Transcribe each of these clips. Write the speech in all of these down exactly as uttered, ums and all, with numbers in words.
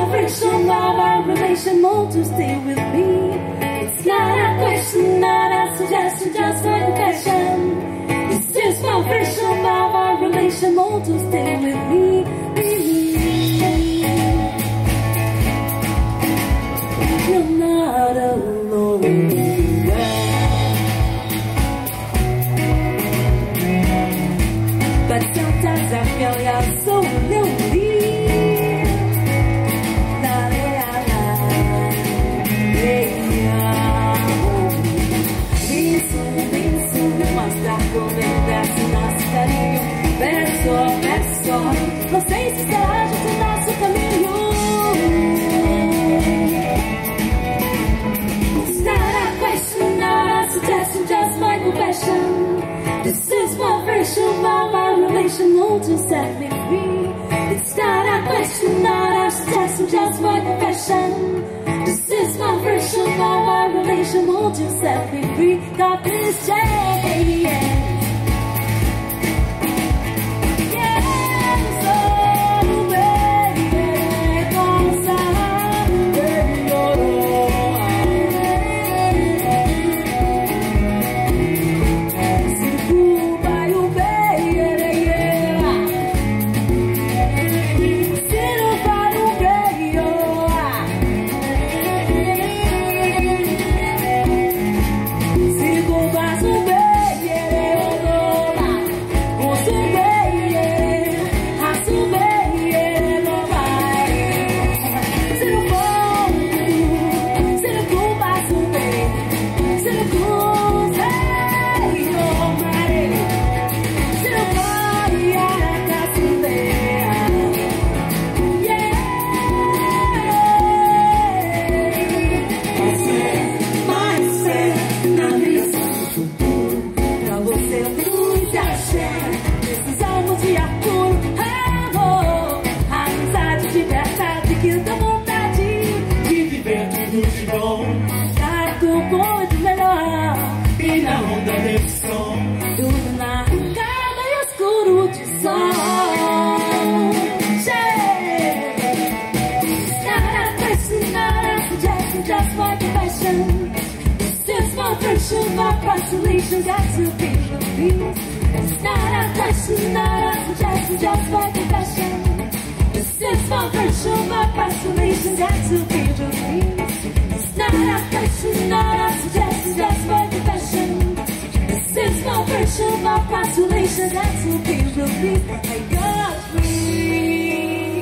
friction of our relation, won't you stay with me? It's not a question, not a suggestion, just my confession. It's just my friction of our relation, won't you stay with me? You're not alone. But sometimes I feel you're so lonely. La la la, yeah. Isso, isso, mostrar como engraça nosso carinho. Verso a verso, não sei se será justo nosso caminho. It's not a question, not a suggestion, just my confession. This is my version of our relation, won't you set me free? It's not a question, not a suggestion, just my confession. This is my version of our relation, won't you set me free? God, please change. Isolation got to be revealed. It's not a question, not a suggestion, just my confession. This is my virtue, my isolation got to be revealed. It's not a question, not a suggestion, just my confession. This is my virtue, my isolation got to be revealed. I got free.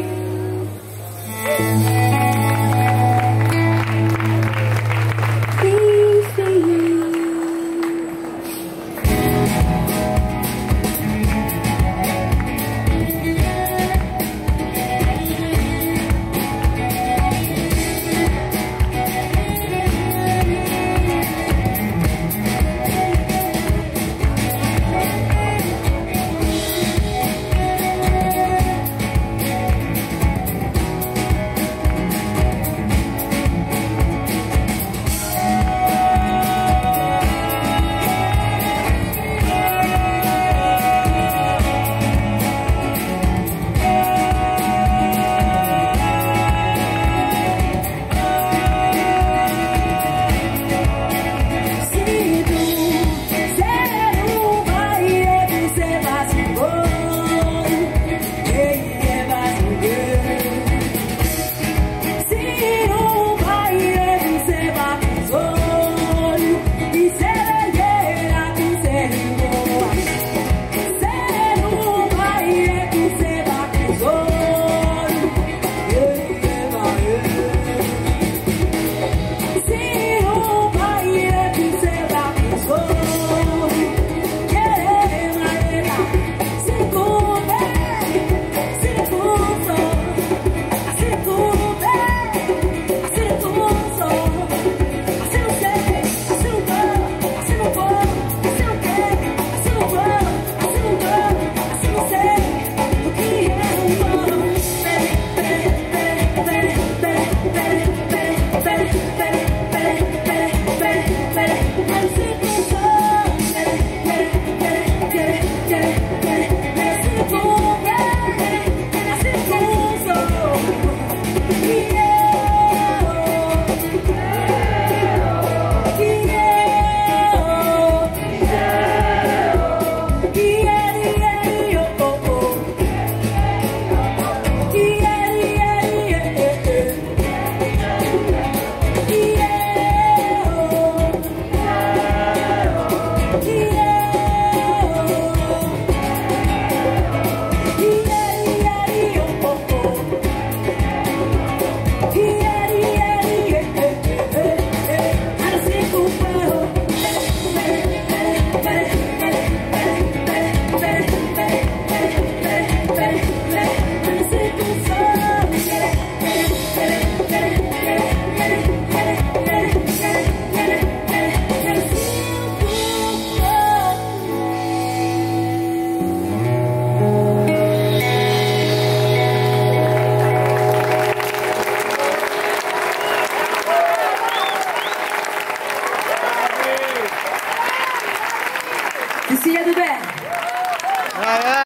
Lucia do Bari.